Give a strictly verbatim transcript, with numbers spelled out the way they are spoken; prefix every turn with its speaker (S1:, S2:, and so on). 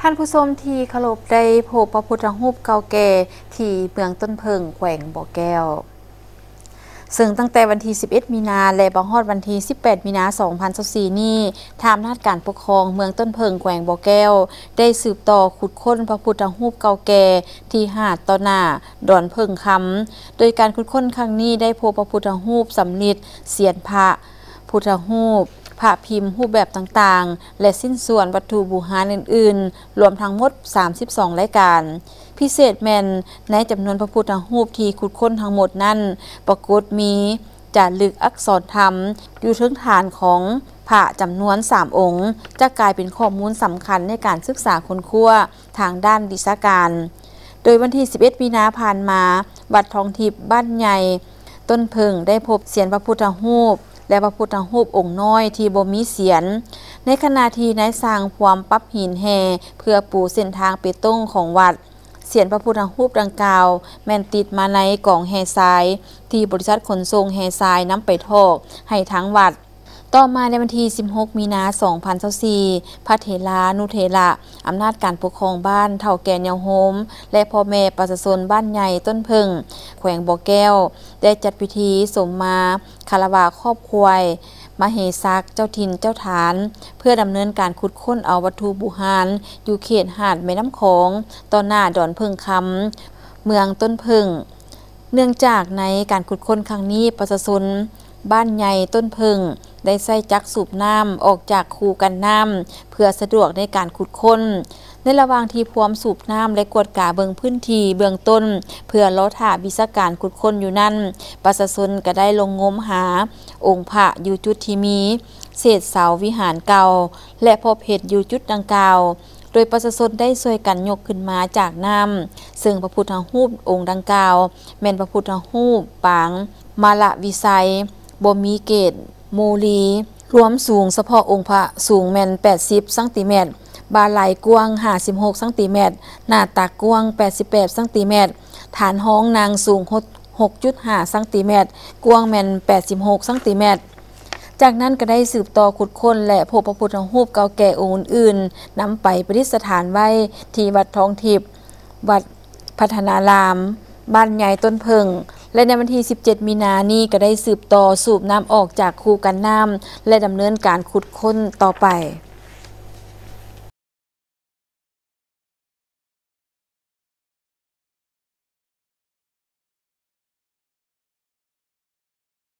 S1: ท่านผู้ชมที่เคารพได้พบพระพุทธรูปเก่าแก่ที่เมืองต้นเพิงแขวงบ่อแก้วซึ่งตั้งแต่วันที่สิบเอ็ดมีนาและบางฮอดวันที่สิบแปดมีนาสองพันยี่สิบสี่นี้ทางอำนาจการปกครองเมืองต้นเพิงแขวงบ่อแก้วได้สืบต่อขุดค้นพระพุทธรูปเก่าแก่ที่หาดตอหน้าดอนเพิงคำโดยการขุดค้นครั้งนี้ได้พบพระพุทธรูปสำริดเสียนพระพุทธรูปพระพิมพ์รูปแบบต่างๆและสิ้นส่วนวัตถุบูชาอื่นๆรวมทั้งหมดสามสิบสองรายการพิเศษแม่นในจำนวนพระพุทธรูปที่ขุดค้นทั้งหมดนั้นปรากฏมีจารึกอักษรธรรมอยู่ถึงฐานของพระจำนวนสามองค์จะกลายเป็นข้อมูลสำคัญในการศึกษาค้นคว้าทางด้านวิชาการโดยวันที่สิบเอ็ดมีนาผ่านมาวัดทองทิพย์บ้านใหญ่ต้นเพิงได้พบเสียนพระพุทธรูปและพระพุทธรูปองค์น้อยที่บ่มีเสียนในขณะที่นายสร้างความปรับหินแห่เพื่อปูเส้นทางไปตรงของวัดเสียนพระพุทธรูปดังกล่าวแม่นติดมาในกล่องแห่ทรายที่บริษัทขนส่งแห่ทรายนำไปทอกให้ทั้งวัดต่อมาในวันที่สิบหกมีนาสองพันยี่สิบสี่พระเถรานุเถระอำนาจการปกครองบ้านเฒ่าแก่เยาโฮมและพ่อแม่ประชาชนบ้านใหญ่ต้นเพิงแขวงบ่อแก้วได้จัดพิธีสมมาคารวะครอบครัวมเหสักเจ้าถิ่นเจ้าฐานเพื่อดำเนินการขุดค้นเอาวัตถุบูชาอยู่เขตหาดแม่น้ำโขงต่อหน้าดอนเพิงคำเมืองต้นเพิงเนื่องจากในการขุดค้นครั้งนี้ประชาชนบ้านใหญ่ต้นเพิงได้ใส่จักรสูบน้ำออกจากคูกันน้ำเพื่อสะดวกในการขุดค้นในระหว่างที่พร้อมสูบน้ำและกวดกาเบิงพื้นที่เบื้องต้นเพื่อล้อถ่าวิชาการขุดค้นอยู่นั่นประชาชนก็ได้ลงงมหาองค์พระอยู่จุดที่มีเศษเสาวิหารเก่าและพบเห็ดอยู่จุดดังกล่าวโดยประชาชนได้ช่วยกันยกขึ้นมาจากน้ำซึ่งพระพุทธรูปองค์ดังกล่าวแม่นพระพุทธรูปปางมาละวิสัยบ่มีเกศโมลีรวมสูงเฉพาะองค์พระสูงแม่นแปดสิบเซนติเมตรบาไหลกว้างห้าสิบหกเซนติเมตรหน้าตักกว้างแปดสิบแปดเซนติเมตรฐานห้องนางสูง หกจุดห้าเซนติเมตรกว้างแม่นแปดสิบหกเซนติเมตรจากนั้นก็ได้สืบต่อขุดค้นและพบพระพุทธรูปเก่าแก่องค์อื่นๆนำไปประดิษฐานไว้ที่วัดทองทิพย์วัดพัฒนารามบ้านใหญ่ต้นเพิงและในวันที่สิบเจ็ดมีนานี้ก็ได้สืบต่อสูบน้ำออกจากคูกันน้ำและดำเนินการขุดค้นต่อไป